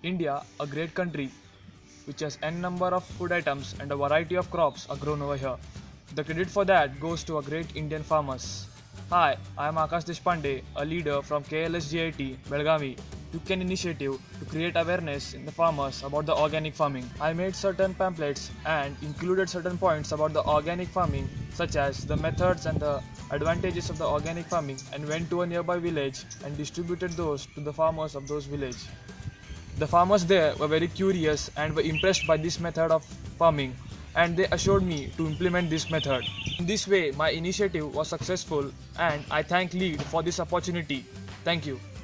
India, a great country which has n number of food items and a variety of crops are grown over here. The credit for that goes to our great Indian farmers. Hi, I am Akash Deshpande, a leader from KLSGIT, Belgavi. Took an initiative to create awareness in the farmers about the organic farming. I made certain pamphlets and included certain points about the organic farming, such as the methods and the advantages of the organic farming, and went to a nearby village and distributed those to the farmers of those village. The farmers there were very curious and were impressed by this method of farming, and they assured me to implement this method. In this way, my initiative was successful, and I thank LEAD for this opportunity. Thank you.